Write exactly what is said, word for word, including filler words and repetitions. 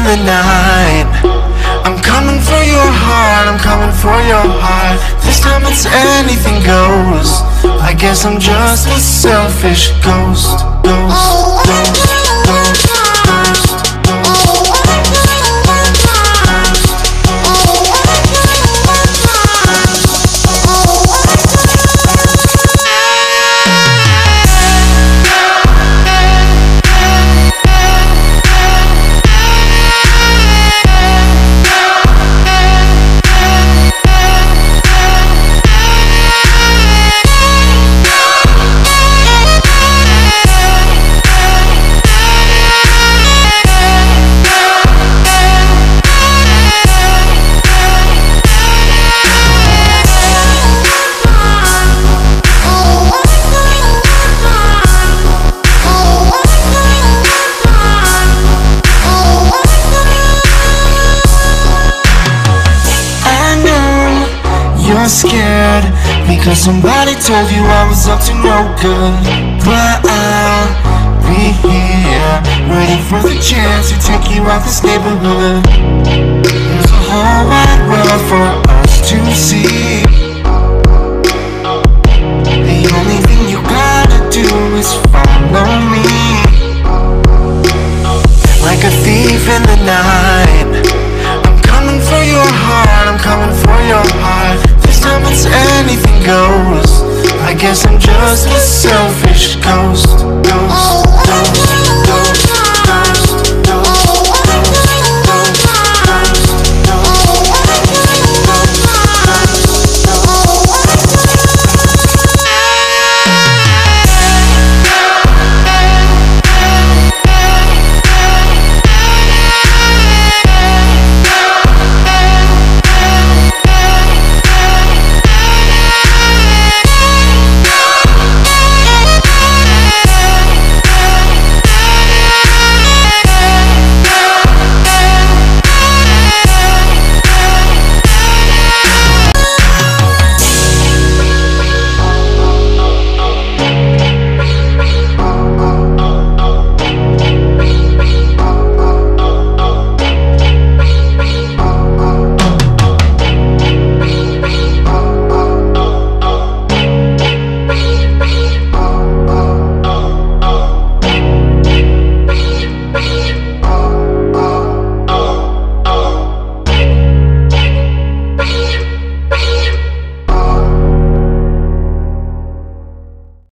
in the night. I'm coming for your heart, I'm coming for your heart. This time it's anything goes. I guess I'm just a selfish ghost. Ghost, ghost, ghost, ghost. You're scared because somebody told you I was up to no good. But I'll be here, waiting for the chance to take you out this neighborhood. There's a whole wide world for us to see. The only thing you gotta do is follow me. Like a thief in the night, I'm coming for your heart, I'm coming for your heart. This time it's anything goes. I guess I'm just a selfish ghost. Ghost.